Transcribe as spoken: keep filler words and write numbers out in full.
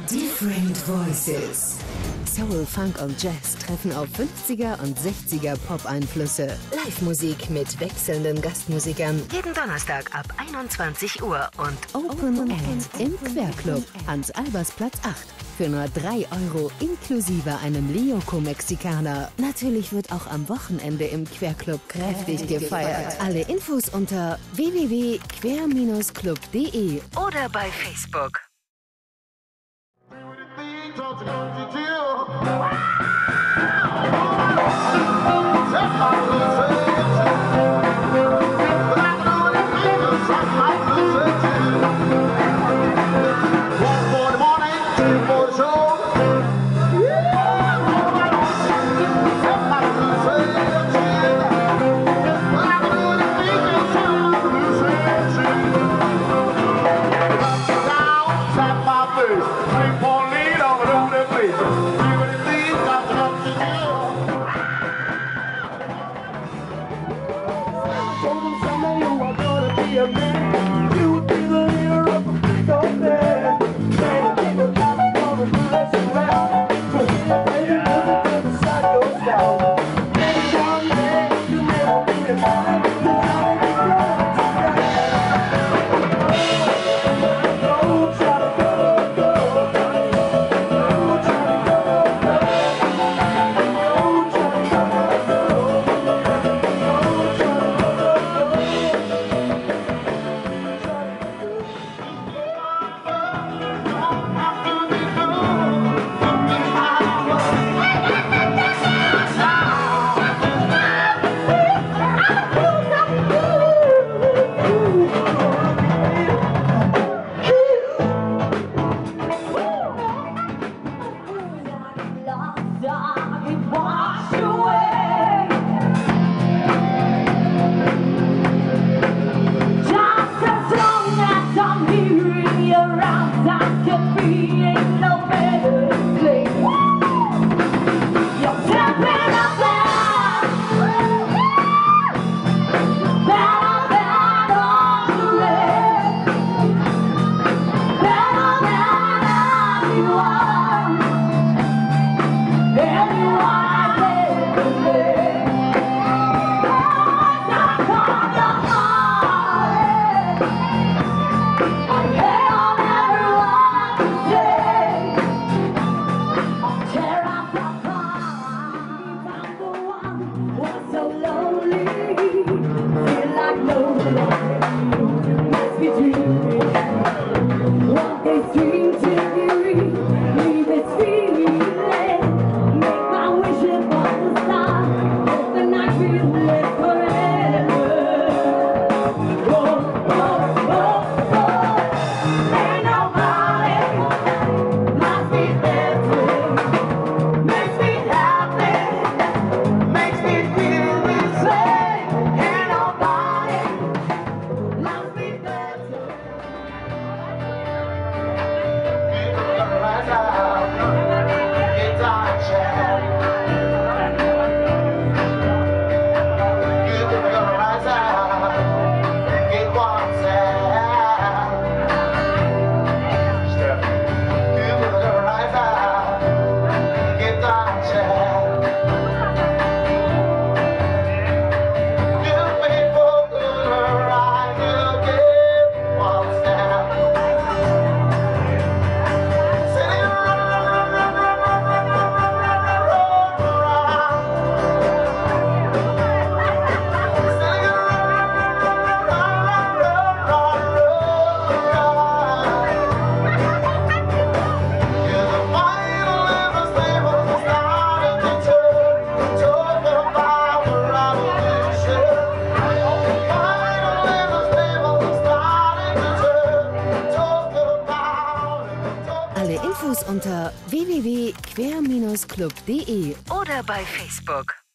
Different Voices. Soul, Funk und Jazz treffen auf fünfziger und sechziger Pop-Einflüsse. Live-Musik mit wechselnden Gastmusikern. Jeden Donnerstag ab einundzwanzig Uhr und Open End im Querclub. Hans-Albers-Platz acht. Für nur drei Euro inklusive einem Lioco Mexikaner. Natürlich wird auch am Wochenende im Querclub kräftig gefeiert. Alle Infos unter w w w punkt quer Bindestrich club punkt de oder bei Facebook. Infos unter w w w punkt quer Bindestrich club punkt de oder bei Facebook.